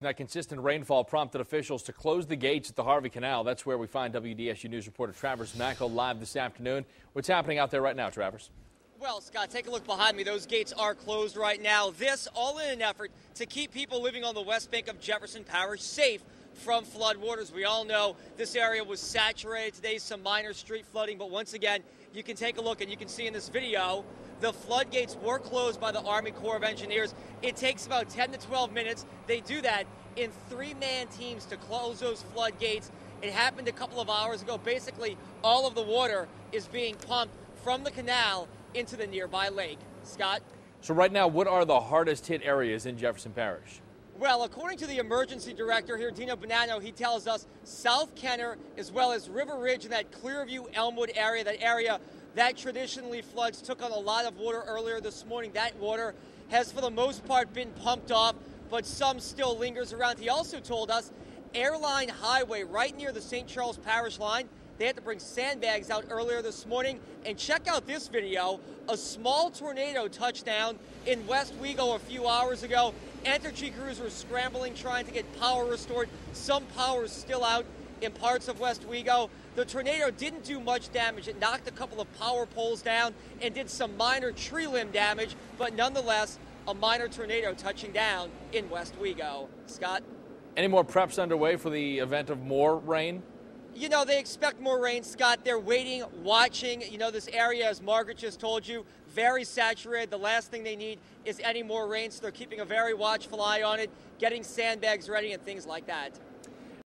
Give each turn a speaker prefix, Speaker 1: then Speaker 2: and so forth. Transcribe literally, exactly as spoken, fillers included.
Speaker 1: That consistent rainfall prompted officials to close the gates at the Harvey Canal. That's where we find W D S U News reporter Travers Mackel live this afternoon. What's happening out there right now, Travers?
Speaker 2: Well, Scott, take a look behind me. Those gates are closed right now. This all in an effort to keep people living on the west bank of Jefferson Parish safe from flood waters. We all know this area was saturated today, some minor street flooding, but once again, you can take a look and you can see in this video the floodgates were closed by the Army Corps of Engineers. It takes about ten to twelve minutes. They do that in three-man teams to close those floodgates. It happened a couple of hours ago. Basically, all of the water is being pumped from the canal into the nearby lake. Scott?
Speaker 1: So right now, what are the hardest hit areas in Jefferson Parish?
Speaker 2: Well, according to the emergency director here, Dino Bonanno, he tells us South Kenner as well as River Ridge and that Clearview Elmwood area, that area that traditionally floods, took on a lot of water earlier this morning. That water has for the most part been pumped off, but some still lingers around. He also told us Airline Highway right near the Saint Charles Parish line, they had to bring sandbags out earlier this morning. And check out this video. A small tornado touched down in West Wego a few hours ago. Entergy crews were scrambling, trying to get power restored. Some power is still out in parts of West Wego. The tornado didn't do much damage. It knocked a couple of power poles down and did some minor tree limb damage, but nonetheless, a minor tornado touching down in West Wego. Scott?
Speaker 1: Any more preps underway for the event of more rain?
Speaker 2: You know, they expect more rain, Scott. They're waiting, watching. You know, this area, as Margaret just told you, very saturated. The last thing they need is any more rain, so they're keeping a very watchful eye on it, getting sandbags ready and things like that.